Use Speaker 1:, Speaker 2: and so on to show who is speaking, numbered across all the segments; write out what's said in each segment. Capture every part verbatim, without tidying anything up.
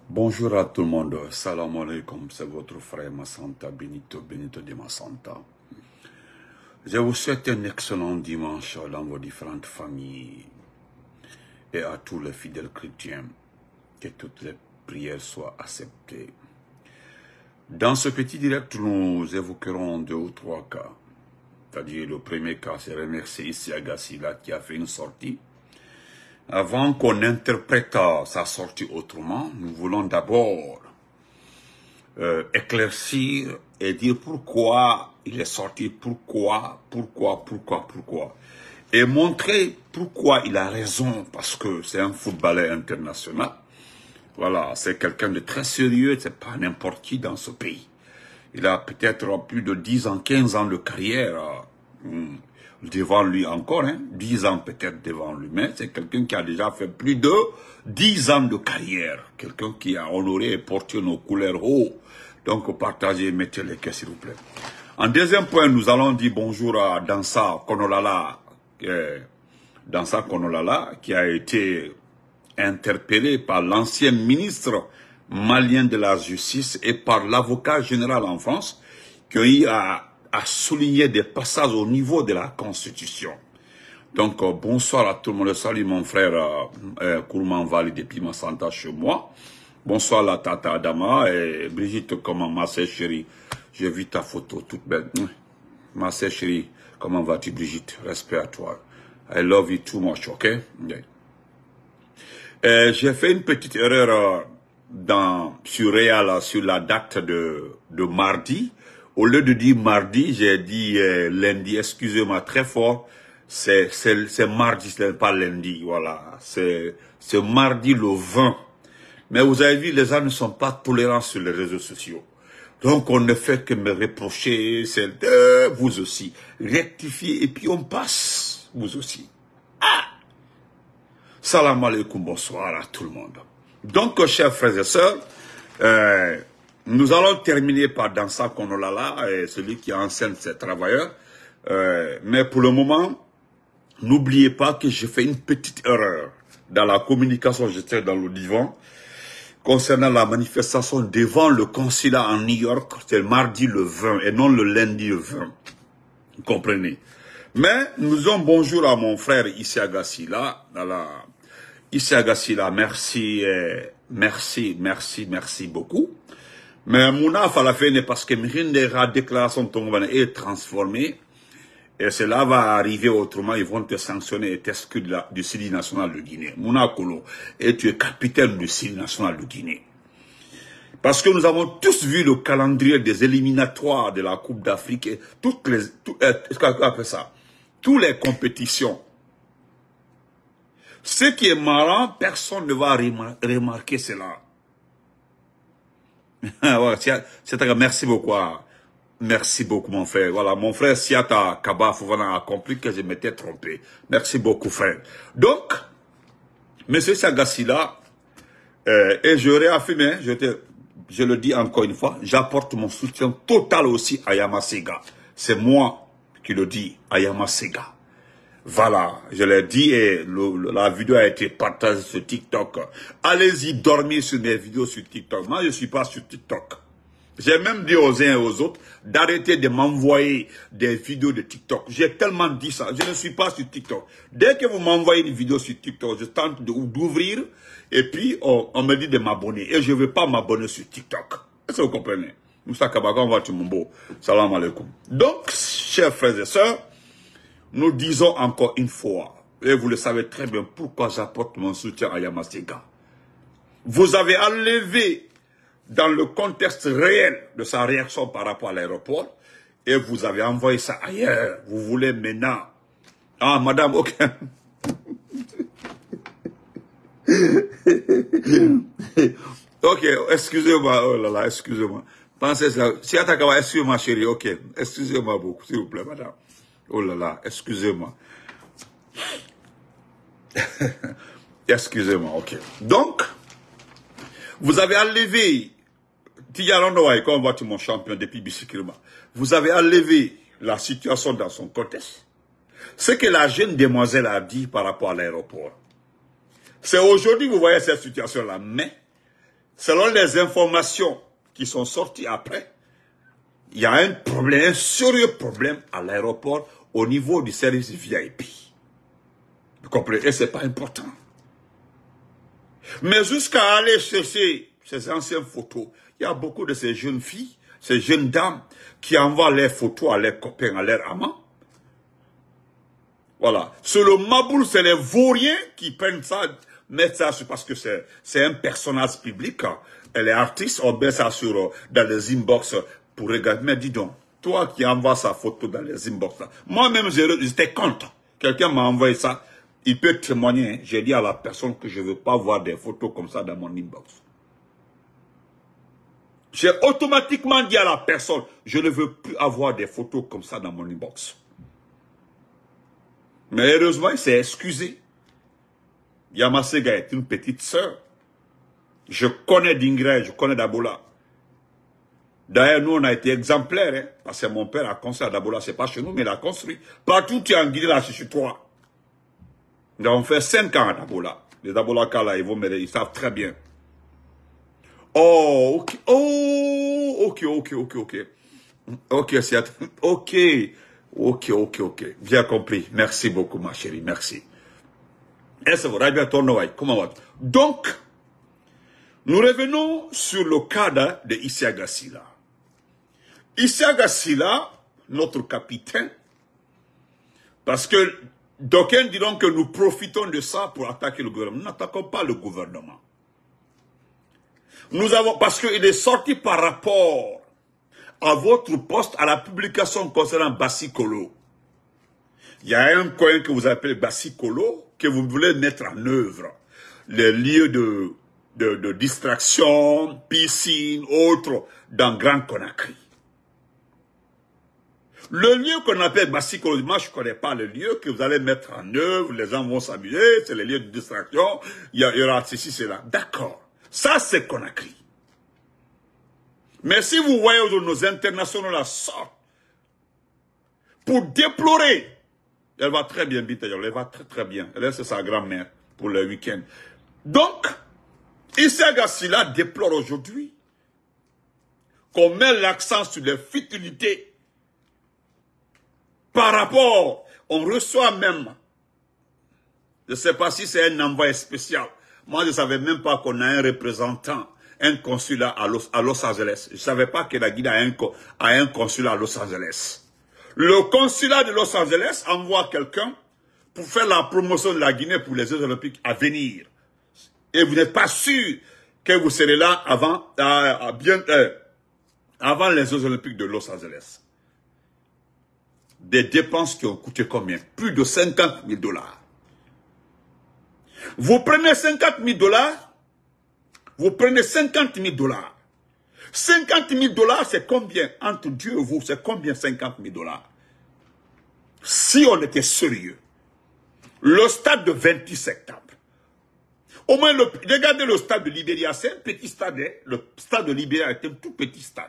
Speaker 1: Bonjour à tout le monde, salam alaikum, c'est votre frère Massanta, Benito, Benito de Massanta. Je vous souhaite un excellent dimanche dans vos différentes familles et à tous les fidèles chrétiens, que toutes les prières soient acceptées. Dans ce petit direct, nous évoquerons deux ou trois cas. C'est-à-dire, le premier cas, c'est remercier ici Agassila qui a fait une sortie. Avant qu'on interprète sa sortie autrement, nous voulons d'abord euh, éclaircir et dire pourquoi il est sorti, pourquoi, pourquoi, pourquoi, pourquoi. Et montrer pourquoi il a raison, parce que c'est un footballeur international. Voilà, c'est quelqu'un de très sérieux, c'est pas n'importe qui dans ce pays. Il a peut-être plus de dix ans, quinze ans de carrière hum, devant lui encore, hein, dix ans peut-être devant lui, mais c'est quelqu'un qui a déjà fait plus de dix ans de carrière, quelqu'un qui a honoré et porté nos couleurs haut. Donc partagez, mettez les cœurs s'il vous plaît. En deuxième point, nous allons dire bonjour à Dansa Konolala, euh, Dansa Konolala, qui a été interpellé par l'ancien ministre malien de la justice et par l'avocat général en France, qui a eu à, à souligner des passages au niveau de la Constitution. Donc, euh, bonsoir à tout le monde. Salut mon frère euh, euh, Kourman Vali depuis Massanta chez moi. Bonsoir la tata Adama et Brigitte, comment ma sœur chérie. J'ai vu ta photo toute belle. Ma sœur chérie, comment vas-tu Brigitte? Respect à toi. I love you too much, ok? Yeah. Euh, j'ai fait une petite erreur euh, dans, sur Réal, sur la date de, de mardi. Au lieu de dire mardi, j'ai dit euh, lundi. Excusez-moi très fort. C'est mardi, ce n'est pas lundi. Voilà. C'est mardi le vingt. Mais vous avez vu, les gens ne sont pas tolérants sur les réseaux sociaux. Donc on ne fait que me reprocher, c'est de vous aussi. Rectifier et puis on passe, vous aussi. Ah! Salam alaikum, bonsoir à tout le monde. Donc, chers frères et sœurs, euh, nous allons terminer par Dansa Konolala, celui qui enseigne ses travailleurs. Euh, mais pour le moment, n'oubliez pas que j'ai fait une petite erreur dans la communication, j'étais dans le divan, concernant la manifestation devant le consulat en New York, c'est le mardi le vingt et non le lundi le vingt. Vous comprenez? Mais nous disons bonjour à mon frère Issa Gassila, à la Issa Gassila, merci, euh, merci, merci, merci beaucoup. Mais mon affaire à la fin est parce que la déclaration de est transformée et cela va arriver autrement, ils vont te sanctionner et t'exclure du Sidi national de Guinée. Mouna Kolo, et tu es capitaine du Sidi national de Guinée. Parce que nous avons tous vu le calendrier des éliminatoires de la Coupe d'Afrique et toutes les, tout, euh, après ça, toutes les compétitions. Ce qui est marrant, personne ne va remarquer cela. ouais, merci beaucoup. Merci beaucoup, mon frère. Voilà, mon frère Siata Kaba Fouvana a compris que je m'étais trompé. Merci beaucoup, frère. Donc, monsieur Sagassila, euh, et je réaffirme, je, te, je le dis encore une fois, j'apporte mon soutien total aussi à Yamasega. C'est moi qui le dis, à Yamasega. Voilà, je l'ai dit et le, la vidéo a été partagée sur TikTok. Allez-y dormir sur mes vidéos sur TikTok. Moi, je ne suis pas sur TikTok. J'ai même dit aux uns et aux autres d'arrêter de m'envoyer des vidéos de TikTok. J'ai tellement dit ça. Je ne suis pas sur TikTok. Dès que vous m'envoyez une vidéo sur TikTok, je tente d'ouvrir et puis on, on me dit de m'abonner. Et je ne veux pas m'abonner sur TikTok. Est-ce que vous comprenez? Moussa Kabagan, va tu mon beau. Salam alaikum. Donc, chers frères et sœurs, nous disons encore une fois, et vous le savez très bien pourquoi j'apporte mon soutien à Yamasega. Vous avez enlevé dans le contexte réel de sa réaction par rapport à l'aéroport, et vous avez envoyé ça ailleurs. Vous voulez maintenant... Ah, madame, ok. Ok, excusez-moi, oh là là, excusez-moi. Pensez ça. Si Atakawa, excusez-moi, chérie, ok. Excusez-moi beaucoup, s'il vous plaît, madame. Oh là là, excusez-moi. Excusez-moi, ok. Donc, vous avez enlevé, Tiyalandouaï, comme voit mon champion depuis Bissikirima, vous avez enlevé la situation dans son contexte. Ce que la jeune demoiselle a dit par rapport à l'aéroport. C'est aujourd'hui que vous voyez cette situation-là, mais selon les informations qui sont sorties après, il y a un problème, un sérieux problème à l'aéroport au niveau du service V I P. Vous comprenez? Et ce n'est pas important. Mais jusqu'à aller chercher ces anciennes photos, il y a beaucoup de ces jeunes filles, ces jeunes dames qui envoient leurs photos à leurs copains, à leurs amants. Voilà. Sur le Maboul, c'est les vauriens qui prennent ça, mettent ça sur, parce que c'est un personnage public. Et les artistes, on met ça sur, dans les inbox pour regarder. Mais dis donc, toi qui envoies sa photo dans les inbox, moi-même, j'étais contre. Quelqu'un m'a envoyé ça. Il peut témoigner. J'ai dit à la personne que je ne veux pas voir des photos comme ça dans mon inbox. J'ai automatiquement dit à la personne, je ne veux plus avoir des photos comme ça dans mon inbox. Mais heureusement, il s'est excusé. Yamasega est une petite sœur. Je connais Dingré, je connais Dabola. D'ailleurs, nous, on a été exemplaires, hein, parce que mon père a construit à Dabola. Ce n'est pas chez nous, mais il a construit. Partout, tu es en Guinée, là, c'est chez toi. Donc, on fait cinq ans à Dabola. Les Dabola, là, ils vont m'aider, ils savent très bien. Oh, ok, oh, ok, ok, ok, ok. Ok, c'est, ok. Ok, ok, ok. Bien compris. Merci beaucoup, ma chérie. Merci. Est-ce que comment va? Donc, nous revenons sur le cadre de Isiaga Silla. Isiaga Silla, notre capitaine, parce que d'aucuns diront que nous profitons de ça pour attaquer le gouvernement. Nous n'attaquons pas le gouvernement. Nous avons, parce qu'il est sorti par rapport à votre poste, à la publication concernant Bassi-Kolo. Il y a un coin que vous appelez Bassi-Kolo, que vous voulez mettre en œuvre. Les lieux de, de, de distraction, piscine, autres, dans Grand Conakry. Le lieu qu'on appelle Bassi-Kolo, moi je ne connais pas le lieu que vous allez mettre en œuvre, les gens vont s'amuser, c'est les lieux de distraction, il y, a, il y aura ceci, cela. D'accord. Ça, c'est Conakry. Mais si vous voyez où nos internationaux la sortent, pour déplorer, elle va très bien, elle va très très bien. Elle c'est sa grand-mère pour le week-end. Donc, Isiaga Silla déplore aujourd'hui qu'on met l'accent sur les futilités par rapport, on reçoit même, je ne sais pas si c'est un envoyé spécial. Moi, je ne savais même pas qu'on a un représentant, un consulat à Los, à Los Angeles. Je ne savais pas que la Guinée a un, a un consulat à Los Angeles. Le consulat de Los Angeles envoie quelqu'un pour faire la promotion de la Guinée pour les Jeux Olympiques à venir. Et vous n'êtes pas sûr que vous serez là avant, à, à bien, euh, avant les Jeux Olympiques de Los Angeles. Des dépenses qui ont coûté combien? Plus de cinquante mille dollars. Vous prenez cinquante mille dollars, vous prenez cinquante mille dollars. cinquante mille dollars, c'est combien? Entre Dieu et vous, c'est combien cinquante mille dollars? Si on était sérieux, le stade de vingt-huit septembre, au moins, le, regardez le stade de Libéria, c'est un petit stade, hein? Le stade de Libéria est un tout petit stade.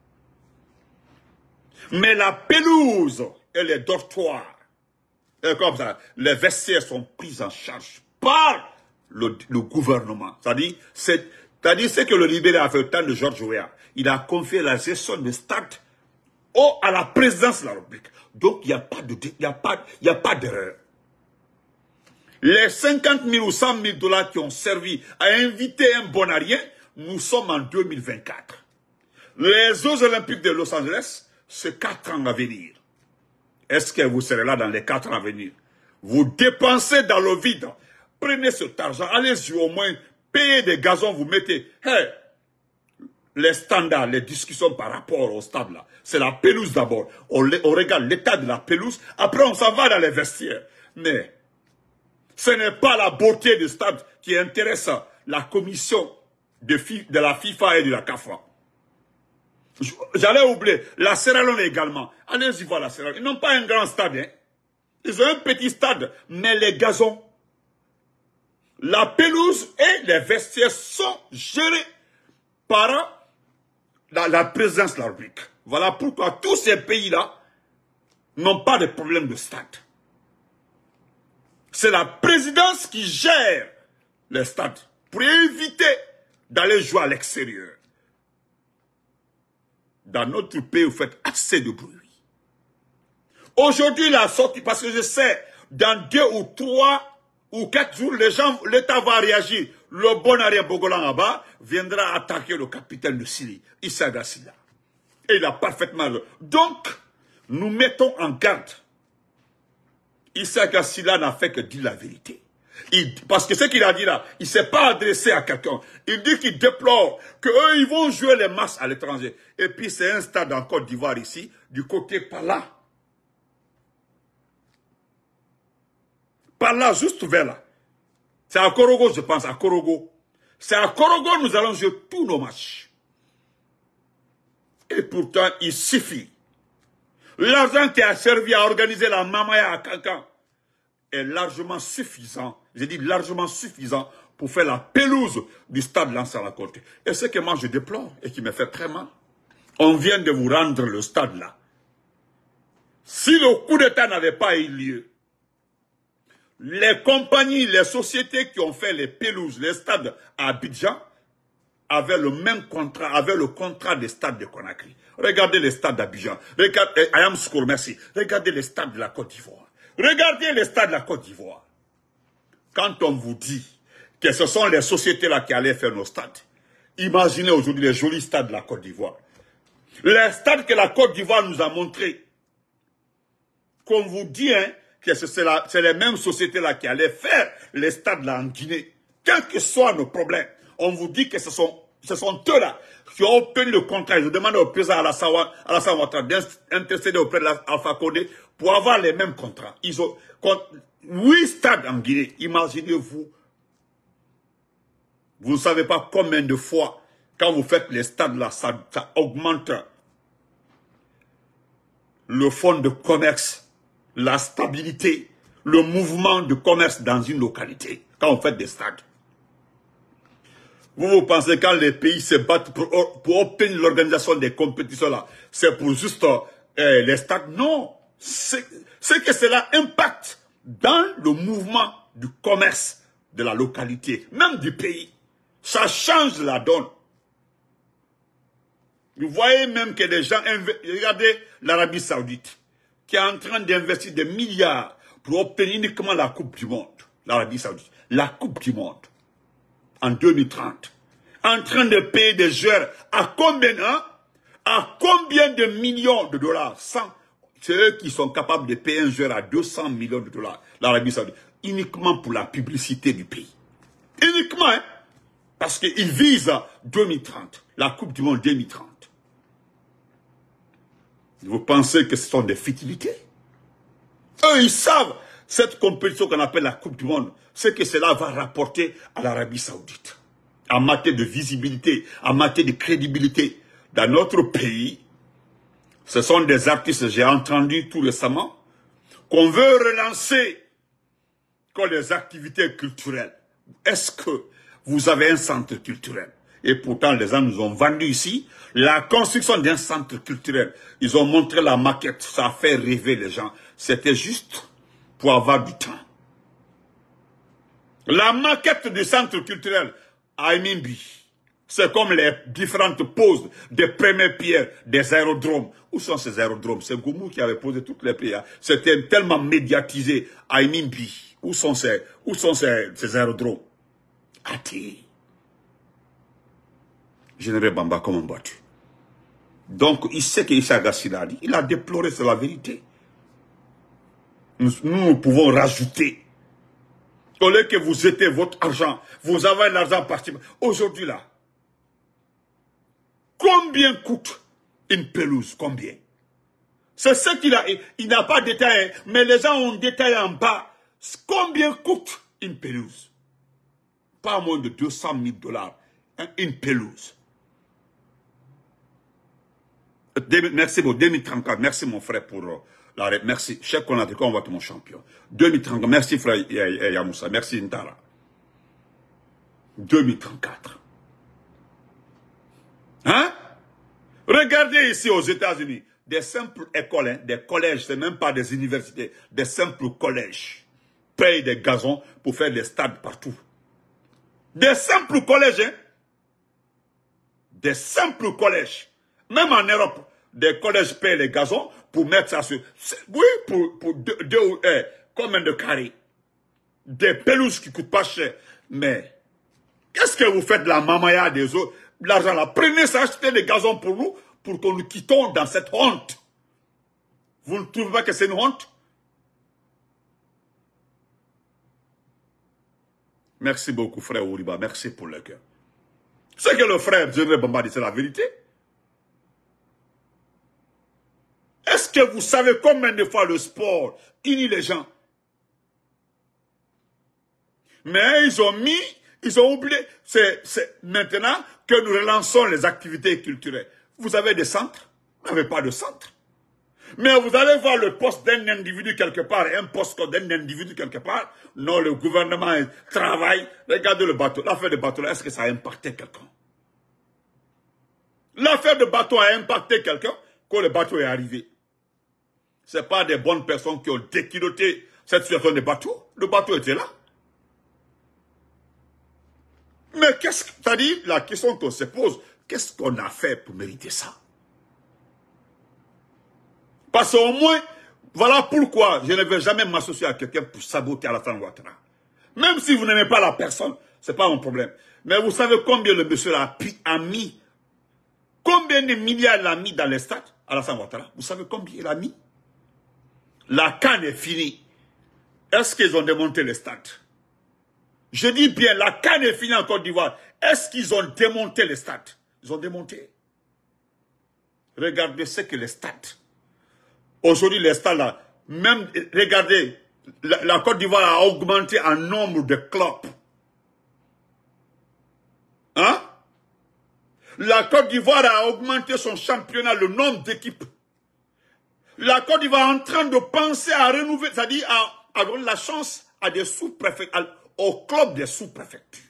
Speaker 1: Mais la pelouse et les dortoirs, et comme ça, les vestiaires sont pris en charge par le, le gouvernement. C'est-à-dire, c'est ce que le Libéria a fait au temps de George Weah. Il a confié la gestion des stades au, à la présidence de la République. Donc, il n'y a pas de, il n'y a pas, il n'y a pas d'erreur. Les cinquante mille ou cent mille dollars qui ont servi à inviter un bonarien, nous sommes en deux mille vingt-quatre. Les Jeux Olympiques de Los Angeles, c'est quatre ans à venir. Est-ce que vous serez là dans les quatre ans à venir? Vous dépensez dans le vide. Prenez cet argent, allez-y au moins, payez des gazons, vous mettez. Hey, les standards, les discussions par rapport au stade là, c'est la pelouse d'abord. On, on regarde l'état de la pelouse, après on s'en va dans les vestiaires. Mais ce n'est pas la beauté du stade qui intéresse la commission de, de la FIFA et de la CAFA. J'allais oublier, la Sierra Leone également. Allez-y voir la Sierra Leone. Ils n'ont pas un grand stade. Hein. Ils ont un petit stade, mais les gazons, la pelouse et les vestiaires sont gérés par la, la présidence de la République. Voilà pourquoi tous ces pays-là n'ont pas de problème de stade. C'est la présidence qui gère les stades pour éviter d'aller jouer à l'extérieur. Dans notre pays, vous faites assez de bruit. Aujourd'hui, la sortie, parce que je sais, dans deux ou trois ou quatre jours, les gens, l'État va réagir. Le bon arrière Bogolan là-bas viendra attaquer le capitaine de Syrie, Issa Gassila. Et il a parfaitement... Donc, nous mettons en garde. Issa Gassila n'a fait que dire la vérité. Il, parce que ce qu'il a dit là, il ne s'est pas adressé à quelqu'un. Il dit qu'il déplore qu'eux, ils vont jouer les masses à l'étranger. Et puis, c'est un stade en Côte d'Ivoire ici, du côté par là. Par là, juste vers là. C'est à Korogo, je pense, à Korogo. C'est à Korogo nous allons jouer tous nos matchs. Et pourtant, il suffit. L'argent qui a servi à organiser la Mamaya à Kankan est largement suffisant. J'ai dit largement suffisant pour faire la pelouse du stade Lansana-Conté. Et ce que moi je déplore et qui me fait très mal, on vient de vous rendre le stade là. Si le coup d'État n'avait pas eu lieu, les compagnies, les sociétés qui ont fait les pelouses, les stades à Abidjan, avaient le même contrat, avaient le contrat des stades de Conakry. Regardez les stades d'Abidjan. Regardez, Ayam Skour, merci. Regardez les stades de la Côte d'Ivoire. Regardez les stades de la Côte d'Ivoire. Quand on vous dit que ce sont les sociétés-là qui allaient faire nos stades, imaginez aujourd'hui les jolis stades de la Côte d'Ivoire. Les stades que la Côte d'Ivoire nous a montrés, qu'on vous dit, hein, que c'est les mêmes sociétés-là qui allaient faire les stades là en Guinée. Quels que soient nos problèmes, on vous dit que ce sont, ce sont eux-là qui ont obtenu le contrat. Je demande au président Alassane Ouattara d'intercéder auprès de l'Alpha Condé pour avoir les mêmes contrats. Ils ont huit stades en Guinée. Imaginez-vous. Vous ne savez pas combien de fois, quand vous faites les stades là, ça, ça augmente le fonds de commerce, la stabilité, le mouvement de commerce dans une localité, quand vous faites des stades. Vous, vous pensez quand les pays se battent pour, pour obtenir l'organisation des compétitions là, c'est pour juste euh, les stades? Non. C'est que cela impacte dans le mouvement du commerce de la localité, même du pays. Ça change la donne. Vous voyez même que les gens... Regardez l'Arabie Saoudite, qui est en train d'investir des milliards pour obtenir uniquement la Coupe du Monde. L'Arabie Saoudite. La Coupe du Monde. En deux mille trente. En train de payer des joueurs à combien, hein? À combien de millions de dollars? C'est eux qui sont capables de payer un joueur à deux cents millions de dollars. L'Arabie Saoudite. Uniquement pour la publicité du pays. Uniquement, hein? Parce qu'ils visent deux mille trente. La Coupe du Monde deux mille trente. Vous pensez que ce sont des futilités? Eux, ils savent cette compétition qu'on appelle la Coupe du Monde, ce que cela va rapporter à l'Arabie Saoudite. En matière de visibilité, en matière de crédibilité. Dans notre pays, ce sont des artistes, j'ai entendu tout récemment, qu'on veut relancer comme les activités culturelles. Est-ce que vous avez un centre culturel? Et pourtant, les gens nous ont vendu ici la construction d'un centre culturel. Ils ont montré la maquette, ça a fait rêver les gens. C'était juste pour avoir du temps. La maquette du centre culturel à Mimbi, c'est comme les différentes poses des premières pierres des aérodromes. Où sont ces aérodromes? C'est Goumou qui avait posé toutes les pierres. C'était tellement médiatisé à Mimbi. Où sont ces, où sont ces, ces aérodromes? Ati. Général Bamba, comment battu? Donc, il sait que Issa Gassila a dit, il a déploré, c'est la vérité. Nous, nous pouvons rajouter. Au lieu que vous jetez votre argent, vous avez l'argent parti. Aujourd'hui là, combien coûte une pelouse? Combien? C'est ce qu'il a. Il n'a pas détaillé, mais les gens ont détaillé en bas. Combien coûte une pelouse? Pas moins de deux cent mille dollars. Une pelouse. Merci pour deux mille trente-quatre. Merci mon frère pour la réponse. Merci. Cher Konaté, on va être mon champion. deux mille trente-quatre. Merci frère Yamoussa. Merci Ntara. deux mille trente-quatre. Hein? Regardez ici aux États-Unis. Des simples écoles, hein, des collèges, c'est même pas des universités. Des simples collèges payent des gazons pour faire des stades partout. Des simples collèges, hein? des simples collèges, même en Europe, des collèges paient les gazons pour mettre ça sur... Oui, pour, pour deux, deux eh, combien de carrés? Des pelouses qui ne coûtent pas cher. Mais, qu'est-ce que vous faites de la mamaya des autres? L'argent là, prenez ça, achetez des gazons pour nous, pour qu'on nous quittons dans cette honte. Vous ne trouvez pas que c'est une honte? Merci beaucoup, frère Ouriba. Merci pour le cœur. C'est que le frère Général Bamba dit, c'est la vérité. Est-ce que vous savez combien de fois le sport unit les gens? Mais ils ont mis, ils ont oublié. C'est maintenant que nous relançons les activités culturelles. Vous avez des centres? Vous n'avez pas de centre. Mais vous allez voir le poste d'un individu quelque part, un poste d'un individu quelque part. Non, le gouvernement travaille. Regardez le bateau. L'affaire de bateau, est-ce que ça a impacté quelqu'un? L'affaire de bateau a impacté quelqu'un quand le bateau est arrivé. Ce n'est pas des bonnes personnes qui ont déquiloté cette situation de bateau. Le bateau était là. Mais qu'est-ce que, c'est-à-dire, la question qu'on se pose, qu'est-ce qu'on a fait pour mériter ça? Parce qu'au moins, voilà pourquoi je ne vais jamais m'associer à quelqu'un pour saboter Alassane Ouattara. Même si vous n'aimez pas la personne, ce n'est pas mon problème. Mais vous savez combien le monsieur a, a mis, combien de milliards il a mis dans les stades, Alassane Ouattara? Vous savez combien il a mis? La C A N est finie. Est-ce qu'ils ont démonté les stades? Je dis bien, la C A N est finie en Côte d'Ivoire. Est-ce qu'ils ont démonté les stades? Ils ont démonté. Regardez ce que les stades. Aujourd'hui, les stades là, même, regardez, la, la Côte d'Ivoire a augmenté en nombre de clubs. Hein? La Côte d'Ivoire a augmenté son championnat, le nombre d'équipes. La Côte d'Ivoire est en train de penser à renouveler, c'est-à-dire à, à donner la chance à des sous-préfets, au club des sous-préfectures.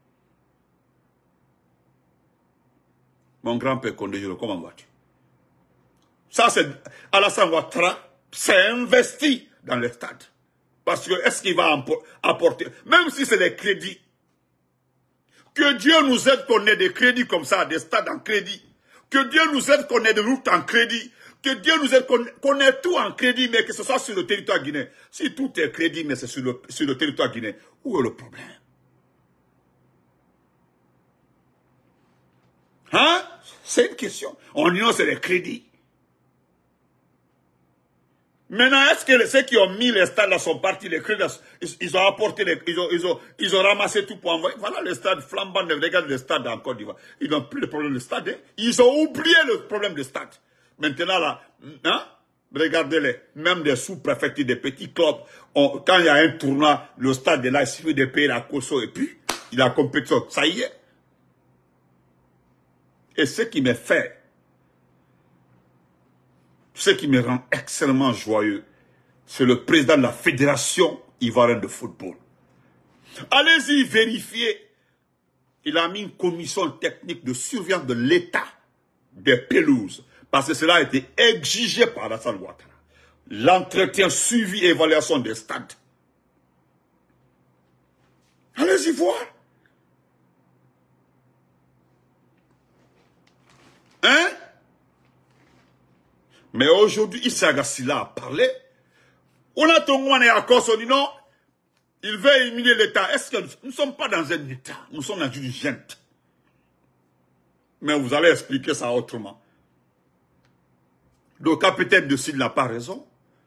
Speaker 1: Mon grand-père Condé, comment vas-tu? Ça, c'est Alassane Ouattara, c'est investi dans les stades. Parce que est-ce qu'il va apporter, même si c'est des crédits, que Dieu nous aide qu'on ait des crédits comme ça, des stades en crédit. Que Dieu nous aide qu'on ait des routes en crédit. Que Dieu nous aide qu'on qu'on ait tout en crédit, mais que ce soit sur le territoire guinéen. Si tout est crédit, mais c'est sur le, sur le territoire guinéen, où est le problème? Hein? C'est une question. On ignore c'est les crédits. Maintenant, est-ce que ceux qui ont mis les stades là sont partis, les crédits, ils, ils ont apporté, les, ils, ont, ils, ont, ils ont ramassé tout pour envoyer. Voilà les stades flambants, regardez les stades en Côte d'Ivoire. Ils n'ont plus de problème de stade. Hein? Ils ont oublié le problème de stade. Maintenant là, hein? Regardez-les, même des sous-préfectures, des petits clubs, on, quand il y a un tournoi, le stade est là, il suffit de payer la caution et puis, il a compétition. Ça y est. Et ce qui me fait, ce qui me rend extrêmement joyeux, c'est le président de la Fédération ivoirienne de football. Allez-y vérifier. Il a mis une commission technique de surveillance de l'état des pelouses. Parce que cela a été exigé par Alassane Ouattara. L'entretien, suivi, évaluation des stades. Allez-y voir. Hein? Mais aujourd'hui, Issa Gassila a parlé. On a ton on est à cause, on dit non, il veut éliminer l'État. Est-ce que nous ne sommes pas dans un État? Nous sommes dans une junte. Mais vous allez expliquer ça autrement. Le capitaine de Sud n'a pas raison.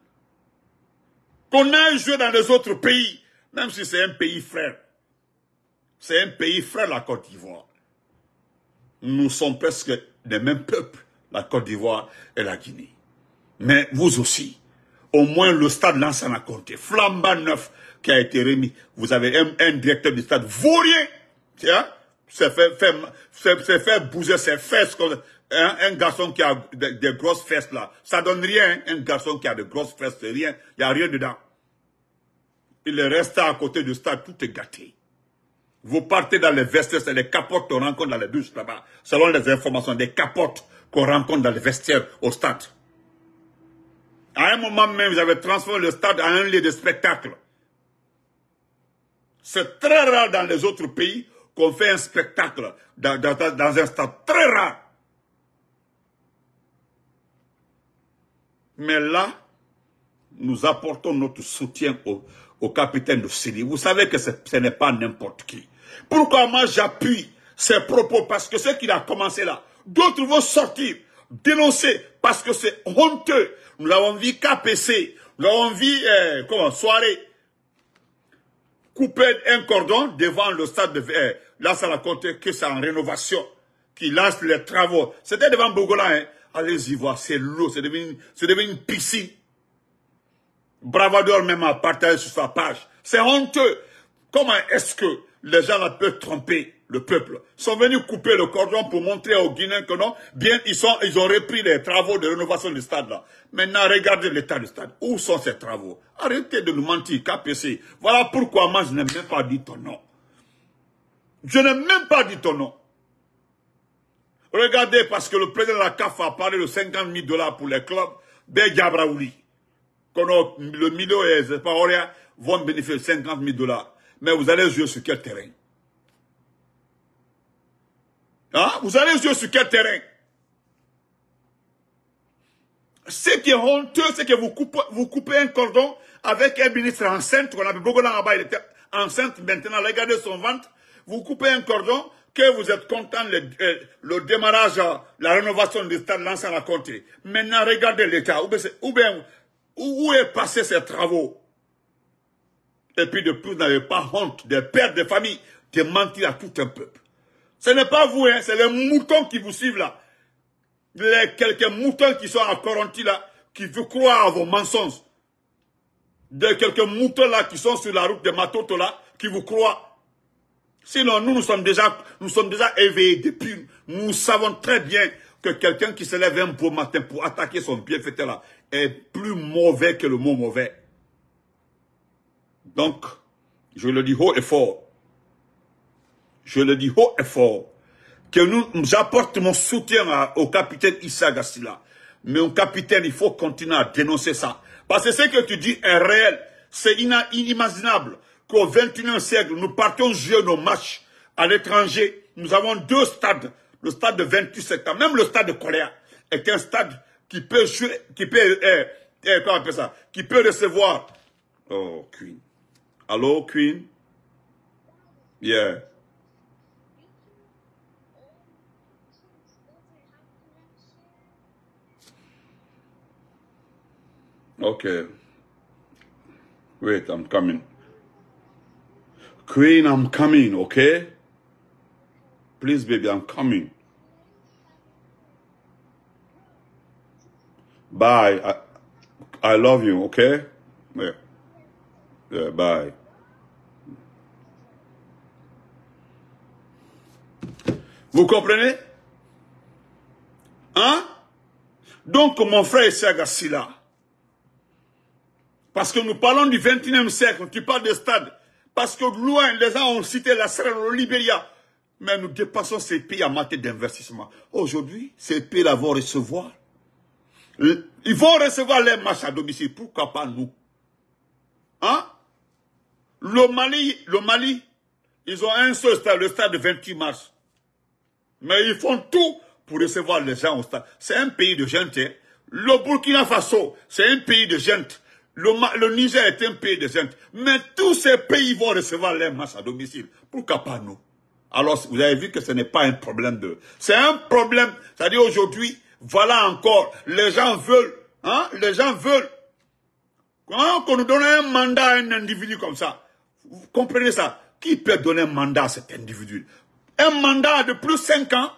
Speaker 1: Qu'on aille jouer dans les autres pays, même si c'est un pays frère. C'est un pays frère, la Côte d'Ivoire. Nous sommes presque des mêmes peuples, la Côte d'Ivoire et la Guinée. Mais vous aussi, au moins le stade Lansana a compté. Flambant neuf qui a été remis. Vous avez un, un directeur du stade vaurien, tiens, c'est fait, fait, fait, fait bouger ses fesses comme un, un garçon qui a des de grosses fesses là. Ça donne rien, un garçon qui a de grosses fesses, c'est rien. Il n'y a rien dedans. Il est resté à côté du stade, tout est gâté. Vous partez dans les vestiaires, c'est les capotes qu'on rencontre dans les bus là-bas. Selon les informations, des capotes qu'on rencontre dans les vestiaires au stade. À un moment même, vous avez transformé le stade en un lieu de spectacle. C'est très rare dans les autres pays qu'on fait un spectacle dans, dans, dans un stade très rare. Mais là, nous apportons notre soutien au, au capitaine de Syrie. Vous savez que ce n'est pas n'importe qui. Pourquoi moi j'appuie ses propos? Parce que ce qu'il a commencé là, d'autres vont sortir, dénoncer, parce que c'est honteux. Nous avons vu K P C, nous avons vu, euh, comment, soirée, couper un cordon devant le stade de... Euh, là, ça racontait que c'est en rénovation, qui lance les travaux. C'était devant Bogola, hein. Allez-y voir, c'est l'eau, c'est devenu, c'est devenu une piscine. Bravador même a partagé sur sa page. C'est honteux. Comment est-ce que les gens là peuvent tromper le peuple? Ils sont venus couper le cordon pour montrer aux Guinéens que non, bien, ils, sont, ils ont repris les travaux de rénovation du stade là. Maintenant, regardez l'état du stade. Où sont ces travaux? Arrêtez de nous mentir, K P C. Voilà pourquoi moi je n'ai même pas dit ton nom. Je n'ai même pas dit ton nom. Regardez, parce que le président de la C A F a parlé de cinquante mille dollars pour les clubs, Ben Gabraouli. Le milieu et les Espagnoliens vont bénéficier de cinquante mille dollars. Mais vous allez jouer sur quel terrain? Hein? Vous allez jouer sur quel terrain? Ce qui est honteux, c'est que vous coupez, vous coupez un cordon avec un ministre enceinte, qu'on appelle Bogolan là-bas, il était enceinte maintenant, regardez son ventre. Vous coupez un cordon, que vous êtes content le, euh, le démarrage, la rénovation du stade lancé à la comté. Maintenant, regardez l'état. Où, où, où est passé ces travaux? Et puis de plus, vous n'avez pas honte des pères de famille de mentir à tout un peuple. Ce n'est pas vous, hein, c'est les moutons qui vous suivent là. Les quelques moutons qui sont à Coronti là, qui veulent croire à vos mensonges. De quelques moutons là qui sont sur la route de Matoto là, qui vous croient. Sinon, nous, nous sommes déjà, nous sommes déjà éveillés depuis. Nous savons très bien que quelqu'un qui se lève un beau matin pour attaquer son bienfaiteur là est plus mauvais que le mot mauvais. Donc, je le dis haut et fort. Je le dis haut et fort. Que nous, j'apporte mon soutien à, au capitaine Issa Gassila. Mais au capitaine, il faut continuer à dénoncer ça. Parce que ce que tu dis est réel. C'est inimaginable qu'au vingt et unième siècle, nous partions jouer nos matchs à l'étranger. Nous avons deux stades. Le stade de vingt-huit septembre, même le stade de Coléa est un stade qui peut jouer, qui peut, euh, euh, comment on appelle ça, qui peut recevoir. Oh, Queen. Allô, Queen? Yeah. Okay. Wait, I'm coming. Queen, I'm coming, okay? Please, baby, I'm coming. Bye. I, I love you, okay? Yeah. Yeah, bye. Vous comprenez? Hein? Donc, mon frère Sagassi là, parce que nous parlons du vingt et unième siècle, tu parles de stade, parce que loin, les gens ont cité la Sierra Leone, le Libéria, mais nous dépassons ces pays en matière d'investissement. Aujourd'hui, ces pays-là vont recevoir, ils vont recevoir les matchs à domicile, pourquoi pas nous? Hein? Le Mali, le Mali, ils ont un seul stade, le stade de vingt-huit mars. Mais ils font tout pour recevoir les gens au stade. C'est un pays de gente. Hein. Le Burkina Faso, c'est un pays de gente. Le, le Niger est un pays de gente. Mais tous ces pays vont recevoir les matchs à domicile. Pourquoi pas nous? Alors, vous avez vu que ce n'est pas un problème de... C'est un problème. C'est-à-dire aujourd'hui, voilà encore, les gens veulent, hein, les gens veulent. Quand on nous donne un mandat à un individu comme ça, vous comprenez ça? Qui peut donner un mandat à cet individu? Un mandat de plus de cinq ans?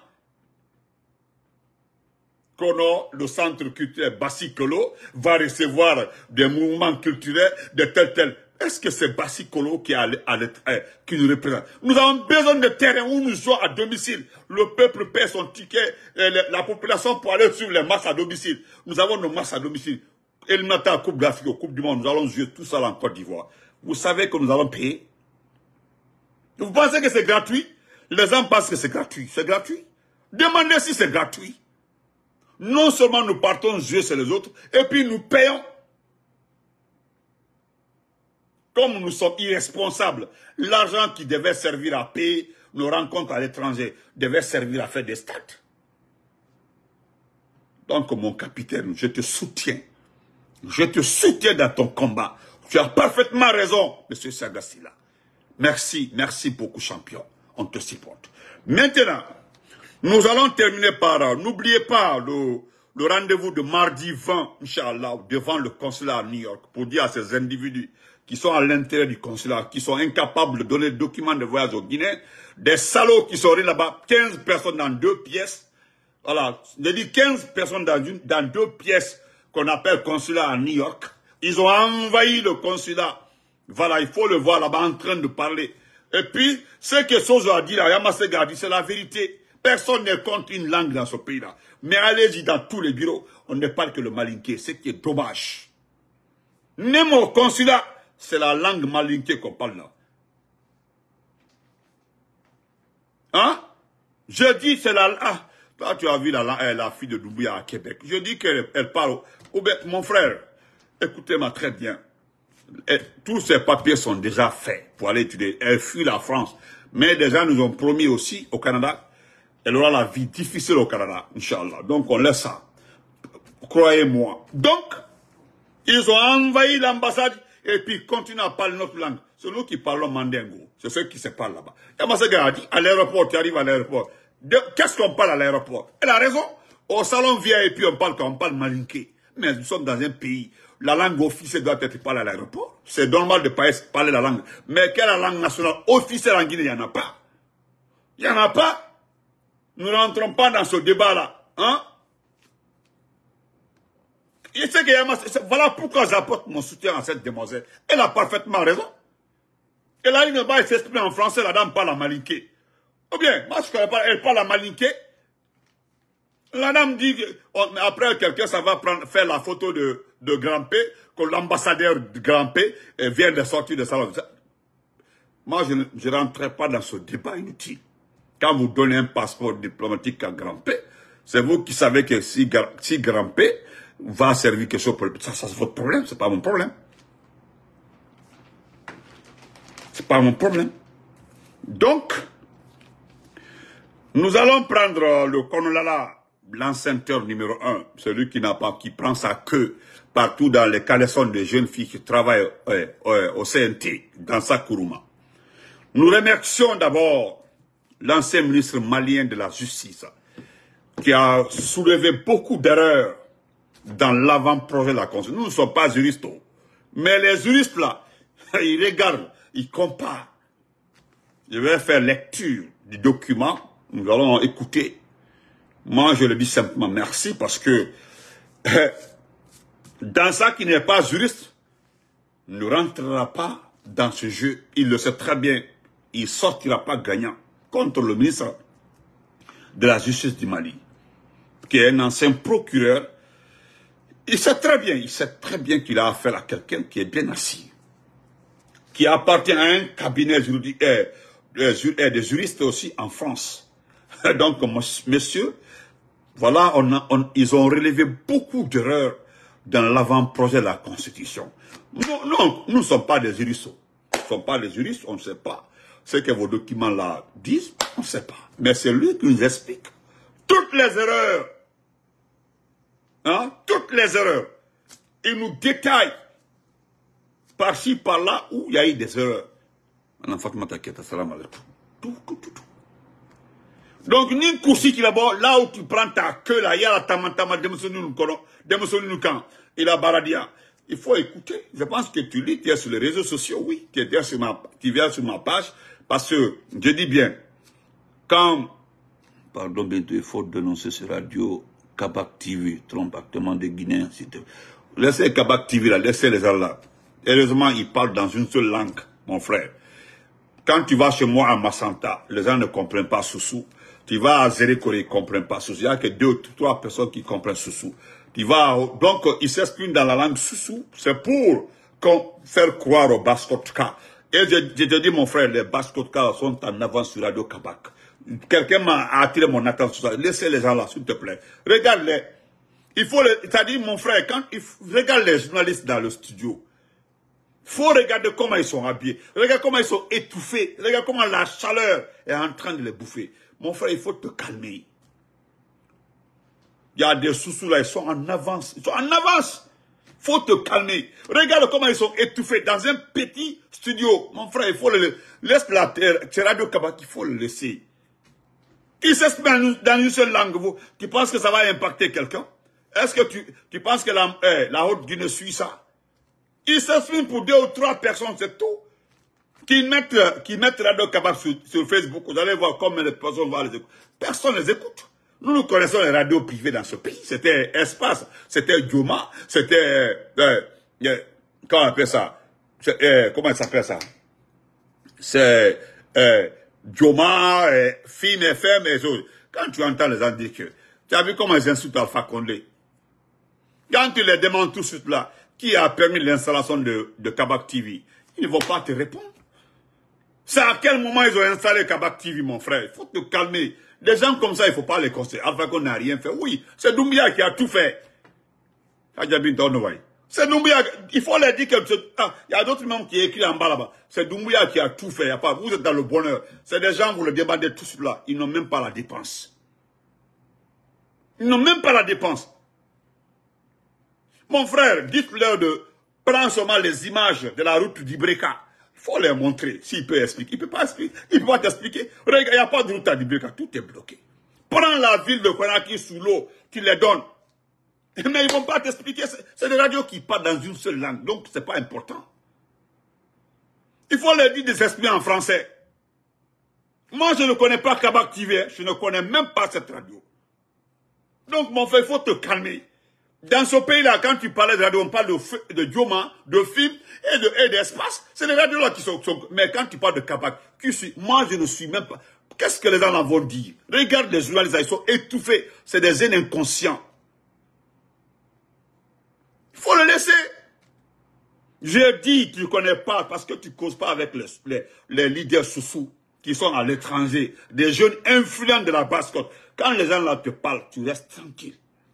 Speaker 1: Kono, le centre culturel Bassi-Kolo, va recevoir des mouvements culturels de tel tel. Est-ce que c'est Bassi-Kolo qui, qui nous représente? Nous avons besoin de terrain où nous jouons à domicile. Le peuple paie son ticket, la population pour aller sur les matchs à domicile. Nous avons nos matchs à domicile. Éliminatoire Coupe d'Afrique, Coupe du Monde, nous allons jouer tout ça en Côte d'Ivoire. Vous savez que nous allons payer? Vous pensez que c'est gratuit? Les gens pensent que c'est gratuit. C'est gratuit? Demandez si c'est gratuit. Non seulement nous partons jouer sur les autres, et puis nous payons. Comme nous sommes irresponsables, l'argent qui devait servir à payer nos rencontres à l'étranger devaient servir à faire des stats. Donc, mon capitaine, je te soutiens. Je te soutiens dans ton combat. Tu as parfaitement raison, M. Sagassila. Merci, merci beaucoup, champion. On te supporte. Maintenant, nous allons terminer par, n'oubliez pas le, le rendez-vous de mardi vingt, Inch'Allah, devant le consulat à New York, pour dire à ces individus qui sont à l'intérieur du consulat, qui sont incapables de donner le document de voyage au Guinée, des salauds qui sont là-bas, quinze personnes dans deux pièces. Voilà, je dis quinze personnes dans, une, dans deux pièces qu'on appelle consulat à New York. Ils ont envahi le consulat. Voilà, il faut le voir là-bas en train de parler. Et puis, ce que Sozo a dit là, Yamasega a dit, c'est la vérité. Personne n'est contre une langue dans ce pays-là. Mais allez-y dans tous les bureaux, on ne parle que le malinké, ce qui est dommage. Même au consulat, c'est la langue malinké qu'on parle là. Hein? Je dis, c'est la... Ah, toi, tu as vu la, la, la fille de Doumbouya à Québec. Je dis qu'elle elle parle... Ou bien, mon frère, écoutez-moi très bien. Et tous ces papiers sont déjà faits pour aller étudier. Elle fuit la France. Mais des gens nous ont promis aussi au Canada, elle aura la vie difficile au Canada, Inch'Allah. Donc on laisse ça. Croyez-moi. Donc, ils ont envahi l'ambassade et puis continuent à parler notre langue. C'est nous qui parlons mandingo. C'est ceux qui se parlent là-bas. Yamasega a dit, à l'aéroport, tu arrives à l'aéroport. Qu'est-ce qu'on parle à l'aéroport? Elle a raison. Au salon V I P, on parle quand on parle malinké. Mais nous sommes dans un pays, la langue officielle doit être parlée à l'aéroport. C'est normal de parler la langue. Mais quelle langue nationale officielle en Guinée, il n'y en a pas. Il n'y en a pas. Nous ne rentrons pas dans ce débat-là. Hein? Et c'est que, voilà pourquoi j'apporte mon soutien à cette demoiselle. Elle a parfaitement raison. Elle a une bas, elle s'exprime en français, la dame parle à malinké. Ou bien, moi je connais pas, elle parle à malinké. La dame dit, que, après quelqu'un, ça va prendre, faire la photo de, de Grand-P, que l'ambassadeur de Grand-P vient de sortir de salon. Moi, je ne je rentrerai pas dans ce débat inutile. Quand vous donnez un passeport diplomatique à Grand-P, c'est vous qui savez que si, si Grand-P va servir quelque chose pour le... Ça, ça c'est votre problème, c'est pas mon problème. C'est pas mon problème. Donc, nous allons prendre le Konolala, l'enceinteur numéro un, celui qui n'a pas, qui prend sa queue partout dans les caleçons de jeunes filles qui travaillent euh, euh, au C N T, dans sa Kourouma. Nous remercions d'abord l'ancien ministre malien de la Justice, qui a soulevé beaucoup d'erreurs dans l'avant-projet de la Constitution. Nous ne sommes pas juristes, mais les juristes là, ils regardent, ils comparent. Je vais faire lecture du document, nous allons écouter. Moi, je le dis simplement merci parce que euh, dans ça qui n'est pas juriste, ne rentrera pas dans ce jeu. Il le sait très bien. Il ne sortira pas gagnant contre le ministre de la Justice du Mali, qui est un ancien procureur. Il sait très bien, il sait très bien qu'il a affaire à quelqu'un qui est bien assis, qui appartient à un cabinet juridique, euh, euh, des juristes aussi en France. Donc, messieurs, voilà, on a, on, ils ont relevé beaucoup d'erreurs dans l'avant-projet de la Constitution. Non, non, nous ne sommes pas des juristes. Nous ne sommes pas des juristes, on ne sait pas. Ce que vos documents là disent, on ne sait pas. Mais c'est lui qui nous explique toutes les erreurs. Hein? Toutes les erreurs. Il nous détaille par-ci, par-là, où il y a eu des erreurs. Tout, tout, tout, tout. Donc, ni coursi qui là-bas, là où tu prends ta queue, là, il y a la tamantama, il a baradia. Il faut écouter. Je pense que tu lis, tu es sur les réseaux sociaux, oui. Tu es sur ma, tu viens sur ma page. Parce que, je dis bien, quand, pardon, bientôt, il faut dénoncer ce radio, Kabak T V, trompe actuellement des Guinéens, laissez Kabak T V là, laissez les gens là. Heureusement, ils parlent dans une seule langue, mon frère. Quand tu vas chez moi à Massanta, les gens ne comprennent pas Soussou. Tu vas à Zérékore, ils ne comprennent pas Soussou. Il n'y a que deux ou trois personnes qui comprennent Soussou. Tu vas, donc, ils s'expriment dans la langue Soussou. C'est pour faire croire aux Baskotka. Et je, je te dis, mon frère, les Baskotka sont en avance sur Radio Kabak. Quelqu'un m'a attiré mon attention sur ça. Laissez les gens là, s'il te plaît. Regarde-les. Il faut les, c'est-à-dire, mon frère, quand il, regarde les journalistes dans le studio. faut regarder comment ils sont habillés. Regarde comment ils sont étouffés. Regarde comment la chaleur est en train de les bouffer. Mon frère, il faut te calmer. Il y a des sous-sous là, ils sont en avance. Ils sont en avance. Il faut te calmer. Regarde comment ils sont étouffés dans un petit studio. Mon frère, il faut le laisser. La radio Kabak, il faut le laisser. Qui s'exprime dans une seule langue, vous, tu penses que ça va impacter quelqu'un? Est-ce que tu, tu penses que la, eh, la Haute-Guinée suit ça? Ils s'expriment pour deux ou trois personnes, c'est tout. Qui mettent, qui mettent Radio Kabak sur, sur Facebook, vous allez voir combien de personnes vont les écouter. Personne ne les écoute. Nous, nous connaissons les radios privées dans ce pays. C'était Espace, c'était Dioma, c'était, euh, euh, comment on appelle ça? Euh, comment ça s'appelle ça? C'est, euh, Dioma, euh, Fine F M et autres. Quand tu entends les gens dire que, tu as vu comment ils insultent Alpha Condé? Quand tu les demandes tout de suite là, qui a permis l'installation de, de Kabak T V, ils ne vont pas te répondre. C'est à quel moment ils ont installé Kabak T V, mon frère? Il faut te calmer. Des gens comme ça, il ne faut pas les conseiller. Alpha Condé n'a rien fait. Oui, c'est Doumbia qui a tout fait. C'est Doumbia. Il faut leur dire que... Ah, il y a d'autres membres qui écrivent en bas là-bas. C'est Doumbia qui a tout fait. Y a pas, vous êtes dans le bonheur. C'est des gens, vous le demandez tout cela. Ils n'ont même pas la dépense. Ils n'ont même pas la dépense. Mon frère, dites-leur de prendre seulement les images de la route d'Ibreka. Il faut leur montrer s'il peut expliquer. Il ne peut pas expliquer. Il ne peut pas t'expliquer. Regarde, il n'y a pas de route à Ibreka. Tout est bloqué. Prends la ville de Konaki sous l'eau. Tu les donnes. Mais ils ne vont pas t'expliquer. C'est des radios qui parlent dans une seule langue. Donc, ce n'est pas important. Il faut leur dire de s'exprimer en français. Moi, je ne connais pas Kabak T V. Je ne connais même pas cette radio. Donc, mon frère, il faut te calmer. Dans ce pays-là, quand tu parlais de radio, on parle de, de Dioma, de film et de et d'espace. C'est les radios-là qui sont, sont... Mais quand tu parles de Kabak, qui suis, moi, je ne suis même pas... Qu'est-ce que les gens en vont dire? Regarde les journalistes, ils sont étouffés. C'est des haines inconscients. Il faut le laisser. J'ai dit, tu ne connais pas, parce que tu ne causes pas avec les, les, les leaders sous-sous qui sont à l'étranger, des jeunes influents de la basse-côte. Quand les gens là te parlent, tu restes tranquille.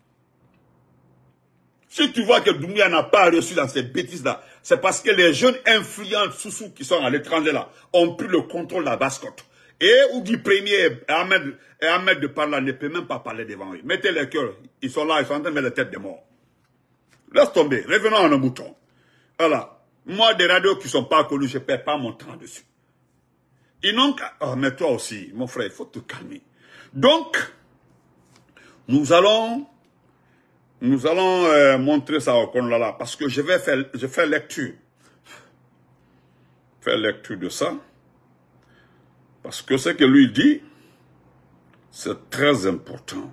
Speaker 1: Si tu vois que Doumbia n'a pas reçu dans ces bêtises-là, c'est parce que les jeunes influents sous-sous qui sont à l'étranger là ont pris le contrôle de la basse-côte. Et Oudi Premier et Ahmed, et Ahmed de Parla ne peut même pas parler devant eux. Mettez les cœurs, ils sont là, ils sont en train de mettre la tête des morts. Laisse tomber, revenons à nos moutons. Voilà, moi des radios qui ne sont pas connues, je ne perds pas mon temps dessus. Ils n'ont qu'à... Oh, mais toi aussi, mon frère, il faut te calmer. Donc, nous allons... Nous allons euh, montrer ça au Konlala parce que je vais faire, je fais lecture. Faire lecture de ça. Parce que ce que lui dit, c'est très important.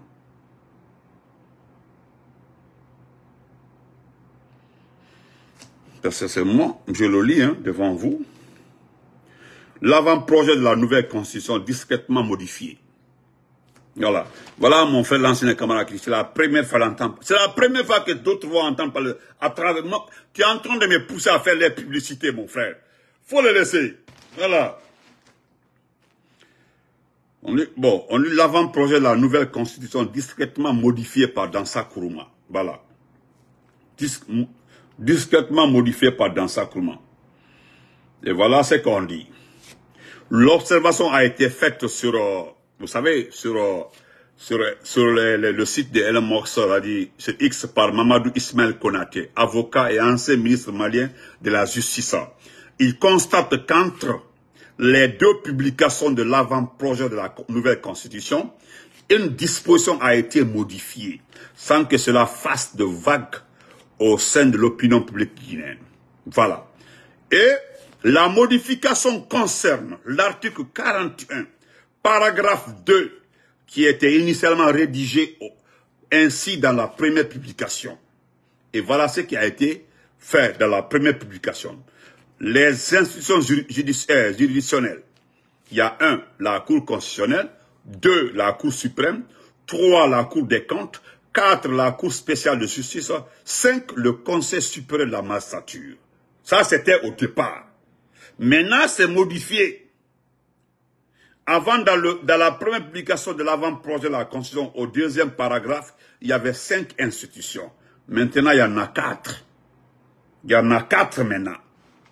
Speaker 1: Parce que c'est moi, je le lis hein, devant vous. L'avant-projet de la nouvelle constitution discrètement modifiée. Voilà. Voilà mon frère l'ancien camarade Christ. C'est la première fois l'entendre. C'est la première fois que d'autres vont entendre parler à travers moi. Tu es en train de me pousser à faire les publicités, mon frère. Faut le laisser. Voilà. On lit, bon, on lit l'avant-projet de la nouvelle constitution discrètement modifiée par Dansa Kourouma. Voilà. Dis, discrètement modifiée par Dansa Kourouma. Et voilà ce qu'on dit. L'observation a été faite sur... Euh, Vous savez, sur, sur, sur le, le, le site de Elon Musk, sur X par Mamadou Ismaël Konaté, avocat et ancien ministre malien de la Justice. Il constate qu'entre les deux publications de l'avant-projet de la nouvelle constitution, une disposition a été modifiée sans que cela fasse de vagues au sein de l'opinion publique guinéenne. Voilà. Et la modification concerne l'article quarante et un. Paragraphe deux, qui était initialement rédigé ainsi dans la première publication. Et voilà ce qui a été fait dans la première publication. Les institutions judiciaires, juridictionnelles. Il y a un, la Cour constitutionnelle. Deux, la Cour suprême. Trois, la Cour des comptes. Quatre, la Cour spéciale de justice. Cinq, le Conseil supérieur de la magistrature. Ça, c'était au départ. Maintenant, c'est modifié. Avant, dans, le, dans la première publication de l'avant-projet de la Constitution, au deuxième paragraphe, il y avait cinq institutions. Maintenant, il y en a quatre. Il y en a quatre maintenant.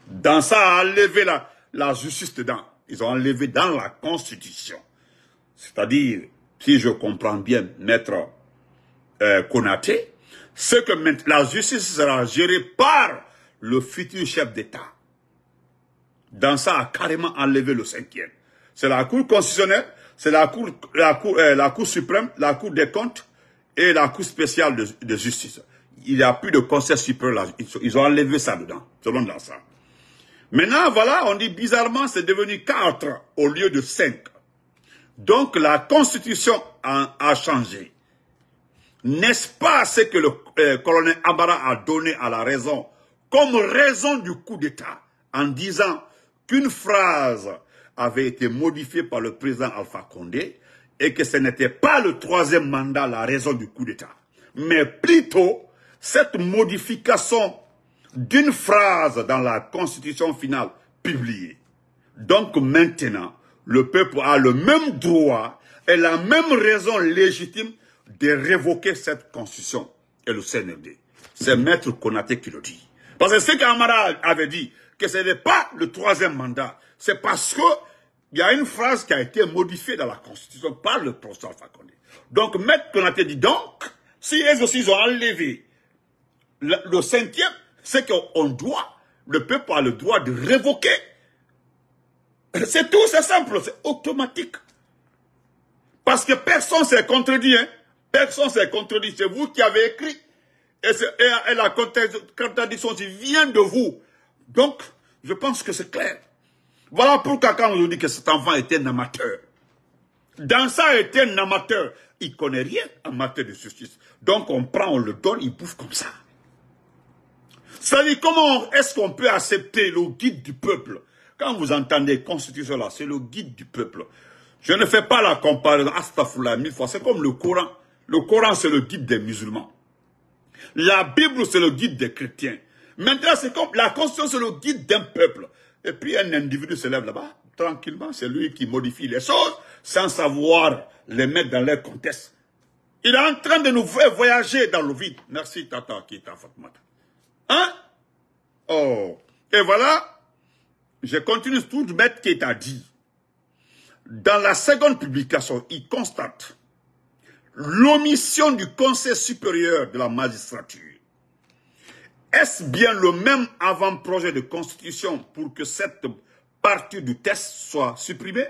Speaker 1: Dans ça, a enlevé la, la justice dedans. Ils ont enlevé dans la Constitution. C'est-à-dire, si je comprends bien, Maître euh, Konaté, c'est que la justice sera gérée par le futur chef d'État. Dans ça, a carrément enlevé le cinquième. C'est la Cour constitutionnelle, c'est la Cour, la, cour, euh, la Cour suprême, la Cour des comptes et la Cour spéciale de, de justice. Il n'y a plus de conseil supérieur. Ils ont enlevé ça dedans, selon dans ça. Maintenant, voilà, on dit bizarrement, c'est devenu quatre au lieu de cinq. Donc, la Constitution a, a changé. N'est-ce pas ce que le euh, colonel Amara a donné à la raison, comme raison du coup d'État, en disant qu'une phrase avait été modifiée par le président Alpha Condé et que ce n'était pas le troisième mandat la raison du coup d'État, mais plutôt cette modification d'une phrase dans la Constitution finale publiée. Donc maintenant, le peuple a le même droit et la même raison légitime de révoquer cette Constitution et le C N R D. C'est Maître Konaté qui le dit. Parce que ce qu'Amara avait dit, que ce n'est pas le troisième mandat, c'est parce que il y a une phrase qui a été modifiée dans la Constitution par le professeur Alpha Condé. Donc Maître Konaté dit donc, si eux aussi ils ont enlevé le, le cinquième, c'est qu'on doit, le peuple a le droit de révoquer. C'est tout, c'est simple, c'est automatique. Parce que personne s'est contredit, hein. Personne s'est contredit, c'est vous qui avez écrit. Et, et, et la contradiction vient de vous. Donc, je pense que c'est clair. Voilà pourquoi quand on nous dit que cet enfant était un amateur. Dans ça, il était un amateur. Il ne connaît rien en matière de justice. Donc, on prend, on le donne, il bouffe comme ça. C'est-à-dire, comment est-ce qu'on peut accepter le guide du peuple? Quand vous entendez Constitution là, c'est le guide du peuple. Je ne fais pas la comparaison, astaghfirullah, mille fois. C'est comme le Coran. Le Coran, c'est le guide des musulmans. La Bible, c'est le guide des chrétiens. Maintenant, c'est comme la Constitution, c'est le guide d'un peuple. Et puis, un individu se lève là-bas, tranquillement, c'est lui qui modifie les choses, sans savoir les mettre dans leur contexte. Il est en train de nous faire voyager dans le vide. Merci, Tata, qui est à Fatmata. Hein? Oh. Et voilà, je continue tout de mettre qui t'a dit. Dans la seconde publication, il constate l'omission du Conseil supérieur de la magistrature. Est-ce bien le même avant-projet de constitution pour que cette partie du texte soit supprimée?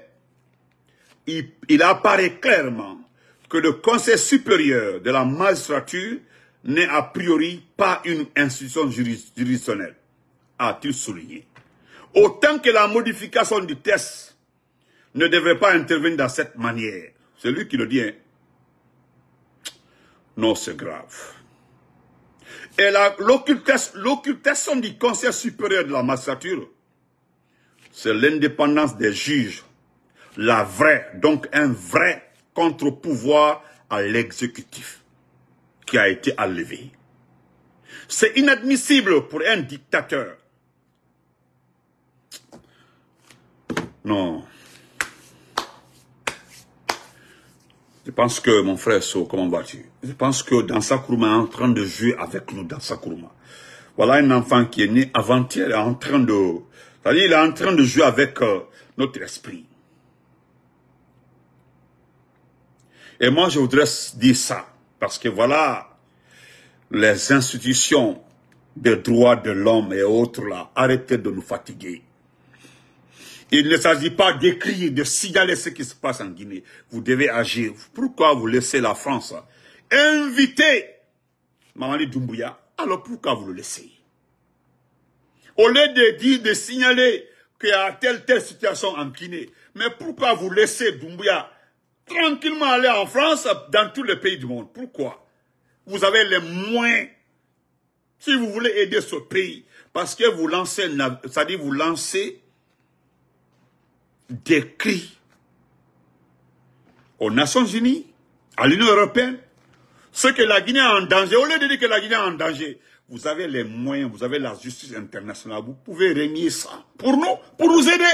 Speaker 1: Il, il apparaît clairement que le Conseil supérieur de la magistrature n'est a priori pas une institution juridictionnelle, a-t-il souligné. Autant que la modification du texte ne devrait pas intervenir dans cette manière. C'est lui qui le dit. Hein? Non, c'est grave. Et l'occultation du Conseil supérieur de la magistrature, c'est l'indépendance des juges. La vraie, donc un vrai contre-pouvoir à l'exécutif qui a été enlevé. C'est inadmissible pour un dictateur. Non. Je pense que, mon frère So, comment vas-tu? Je pense que Dansa Kourouma est en train de jouer avec nous, Dansa Kourouma. Voilà un enfant qui est né avant-hier, est en train de... C'est-à-dire, il est en train de jouer avec euh, notre esprit. Et moi, je voudrais dire ça, parce que voilà, les institutions des droits de l'homme et autres là, arrêtez de nous fatiguer. Il ne s'agit pas d'écrire, de signaler ce qui se passe en Guinée. Vous devez agir. Pourquoi vous laissez la France inviter Mamadi Doumbouya? Alors pourquoi vous le laissez? Au lieu de dire, de signaler qu'il y a telle, telle situation en Guinée, mais pourquoi vous laissez Doumbouya tranquillement aller en France, dans tous les pays du monde? Pourquoi? Vous avez les moyens. Si vous voulez aider ce pays, parce que vous lancez, c'est-à-dire vous lancez des cris aux Nations Unies, à l'Union Européenne, ce que la Guinée est en danger, au lieu de dire que la Guinée est en danger, vous avez les moyens, vous avez la justice internationale, vous pouvez régner ça pour nous, pour nous aider.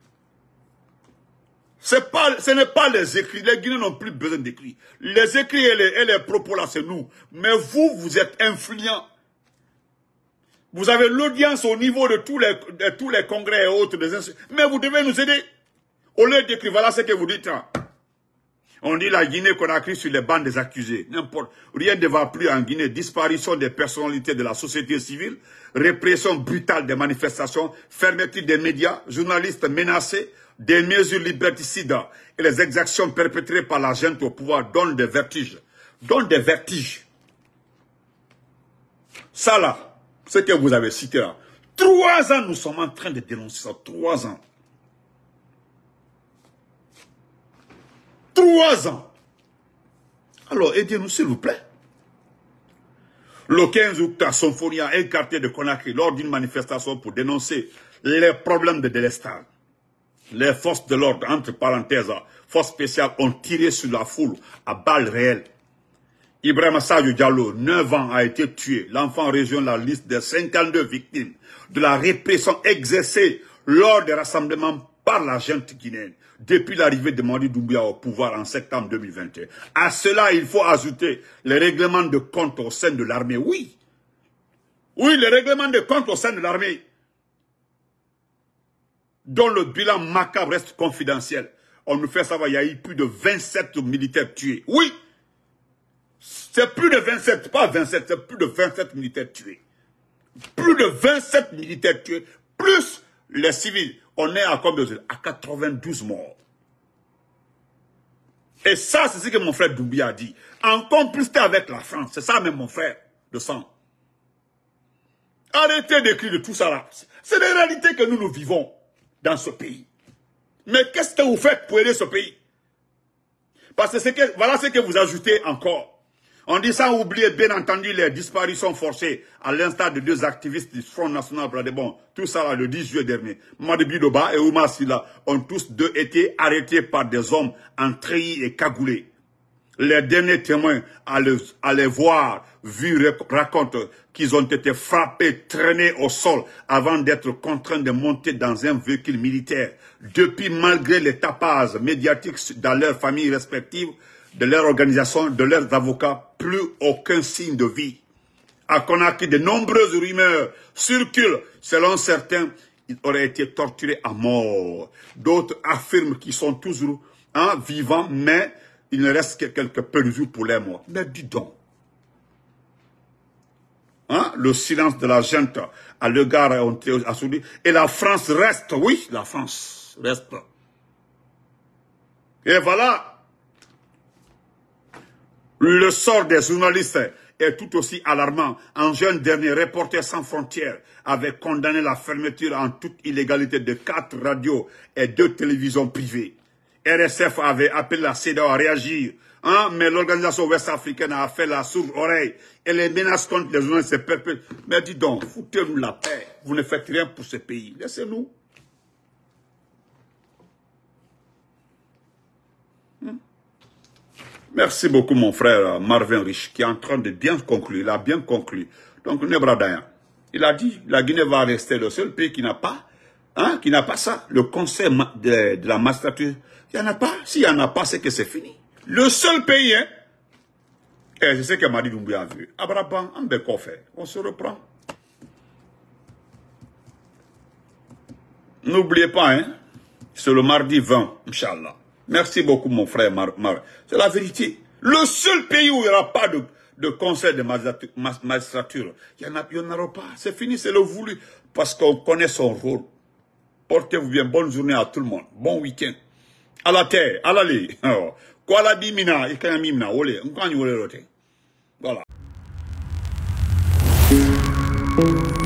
Speaker 1: C'est pas, ce n'est pas les écrits, les Guinéens n'ont plus besoin d'écrits. Les écrits et les, et les propos là, c'est nous. Mais vous, vous êtes influents. Vous avez l'audience au niveau de tous les, de tous les congrès et autres. Des mais vous devez nous aider. Au lieu d'écrire, voilà ce que vous dites. Hein. On dit la Guinée qu'on a écrit sur les bancs des accusés. N'importe. Rien ne va plus en Guinée. Disparition des personnalités de la société civile, répression brutale des manifestations, fermeture des médias, journalistes menacés, des mesures liberticides et les exactions perpétrées par la junte au pouvoir donnent des vertiges. Donnent des vertiges. Ça là, ce que vous avez cité là. Trois ans, nous sommes en train de dénoncer ça. Trois ans. Trois ans. Alors, aidez-nous, s'il vous plaît. Le quinze août, à Sonfonia, un quartier de Conakry, lors d'une manifestation pour dénoncer les problèmes de délestage. Les forces de l'ordre, entre parenthèses, forces spéciales, ont tiré sur la foule à balles réelles. Ibrahima Sadio Diallo, neuf ans, a été tué. L'enfant rejoint la liste des cinquante-deux victimes de la répression exercée lors des rassemblements par la junte guinéenne depuis l'arrivée de Mamadi Doumbouya au pouvoir en septembre deux mille vingt et un. À cela, il faut ajouter les règlements de compte au sein de l'armée. Oui. Oui, les règlements de compte au sein de l'armée, dont le bilan macabre reste confidentiel. On nous fait savoir qu'il y a eu plus de vingt-sept militaires tués. Oui. C'est plus de vingt-sept, pas vingt-sept, c'est plus de vingt-sept militaires tués. Plus de vingt-sept militaires tués, plus les civils. On est à combien? À quatre-vingt-douze morts. Et ça, c'est ce que mon frère Doumbouya a dit. En complicité avec la France. C'est ça même mon frère de sang. Arrêtez d'écrire de tout ça là. C'est des réalités que nous nous vivons dans ce pays. Mais qu'est-ce que vous faites pour aider ce pays? Parce que, c'est que voilà ce que vous ajoutez encore. On dit sans oublier bien entendu les disparitions forcées à l'instar de deux activistes du Front National Bradebon. Tout ça là, le dix juillet dernier. Mamadi Bidoba et Oumar Silla ont tous deux été arrêtés par des hommes en treillis et cagoulés. Les derniers témoins à les, à les voir, vus, racontent qu'ils ont été frappés, traînés au sol avant d'être contraints de monter dans un véhicule militaire. Depuis, malgré les tapages médiatiques dans leurs familles respectives, de leur organisation, de leurs avocats, plus aucun signe de vie. À Conakry, de nombreuses rumeurs circulent. Selon certains, ils auraient été torturés à mort. D'autres affirment qu'ils sont toujours hein, vivants, mais il ne reste que quelques peu de jours pour les morts. Mais dis donc. Hein, le silence de la junte à l'égard a souri. Et la France reste, oui, la France reste. Et voilà. Le sort des journalistes est tout aussi alarmant. En juin dernier, Reporters sans frontières avait condamné la fermeture en toute illégalité de quatre radios et deux télévisions privées. R S F avait appelé la C E D E A O à réagir, hein, mais l'organisation ouest-africaine a fait la sourde oreille et les menaces contre les journalistes se perpétuent. Mais dis donc, foutez-nous la paix. Vous ne faites rien pour ce pays. Laissez-nous. Hmm. Merci beaucoup, mon frère Marvin Rich, qui est en train de bien conclure. Il a bien conclu. Donc, Nebradaya, il a dit, la Guinée va rester le seul pays qui n'a pas, hein, qui n'a pas ça. Le conseil de, de la magistrature, il n'y en a pas. S'il n'y en a pas, c'est que c'est fini. Le seul pays, hein. Et c'est ce que Mamadi Doumbouya a vu. Abraban, on va faire. On se reprend. N'oubliez pas, hein. C'est le mardi vingt, Inch'Allah. Merci beaucoup, mon frère Mar. Mar. C'est la vérité. Le seul pays où il n'y aura pas de, de conseil de magistrature, il n'y en, en aura pas. C'est fini, c'est le voulu. Parce qu'on connaît son rôle. Portez-vous bien. Bonne journée à tout le monde. Bon week-end. À la terre, à l'allée. Quoi la bimina, il y a un mimina. Voilà.